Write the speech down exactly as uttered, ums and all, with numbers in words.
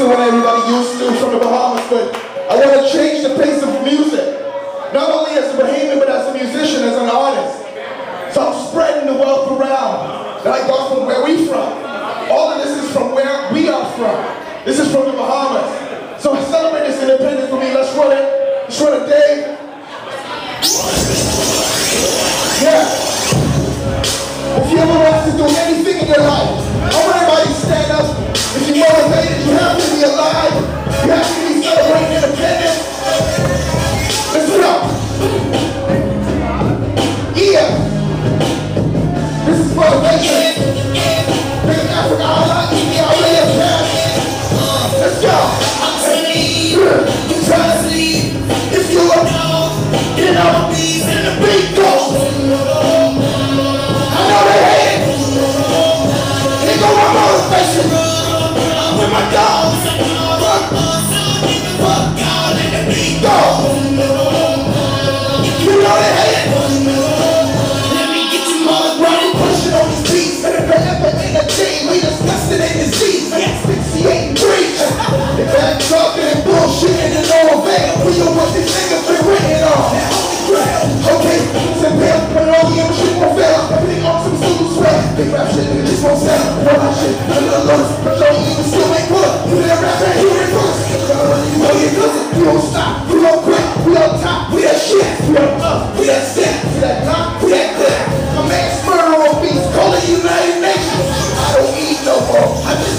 to what everybody used to from the Bahamas, but I want to change the pace of music. Not only as a Bahamian, but as a musician, as an artist. So I'm spreading the wealth around that I got from where we from. All of this is from where we are from. This is from the Bahamas. So celebrate this independence with me. Let's run it. Let's run it, Dave. Yeah. If you ever want to do anything in your life, I want everybody to stand up. If you're motivated, you have to be alive. You have to be celebrating independence. Let's go. Yeah. This is motivation. Bring Africa Allah, India, Australia, Japan. Let's go. I'm telling you, you try to leave. If you are down, get on the beats and the beat goes. I know they hate it. They go my motivation. I'm with my dogs. Fuck. Fuck God and the beat goes. You know they hate it. Let me get you all running, pushing on these beats. Better forever in a team. We disgusted in disease. Asphyxiating breach. They back talking and bullshitting and no avail. We know what these niggas been written on. Okay, so pimp, but all the other shit won't fail. Everything on some Zulu sweat. Big rap shit, nigga just won't sell. One hot shit, a little loose. But show you even still ain't pull up. You that rap and you ain't pull us. You know you're good. We don't stop, we don't quit. We on top, we that shit. We on up, we that step. We that knock, we that clip. My man's murder on beats, call it United Nations. I don't eat no more. I just